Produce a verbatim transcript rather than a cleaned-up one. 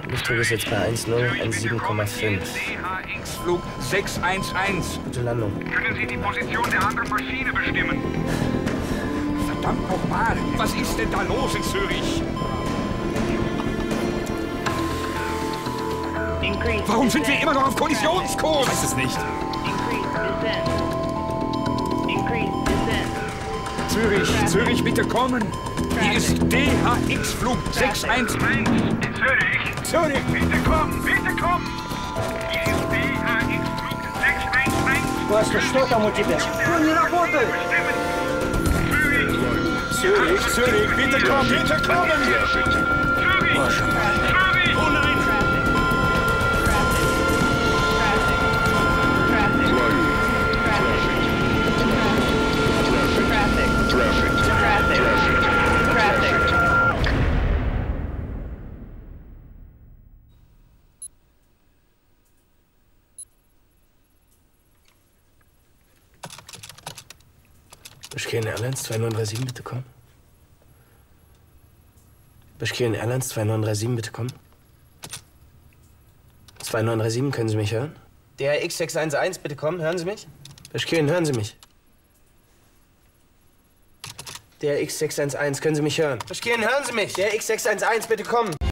Luftdruck ist jetzt bei eins null eins sieben Komma fünf. D H X-Flug sechs eins eins. Gute Landung. Können Sie die Position der anderen Maschine bestimmen? Verdammt nochmal, was ist denn da los in Zürich? Warum sind wir immer noch auf Kollisionskurs? Ich weiß es nicht. Zürich, Zürich, bitte kommen. Hier ist D H X-Flug sechs eins eins. Zürich. Zürich. Bitte kommen, bitte kommen. Hier ist D H X-Flug sechs eins eins. Васька, что там у тебя? Он не работает! Zürich, Zürich, bitte kommen, bitte kommen! Zürich! Боже мой. Zürich! Oh nein! Bishkek Airlines zwei neun drei sieben, bitte kommen. Bishkek Airlines zwei neun drei sieben, bitte kommen. zwei neun drei sieben, können Sie mich hören? D H X sechs eins eins, bitte kommen, hören Sie mich? Bishkek, hören Sie mich? D H X sechs eins eins, können Sie mich hören? Bishkek, hören Sie mich? D H X sechs eins eins, bitte kommen.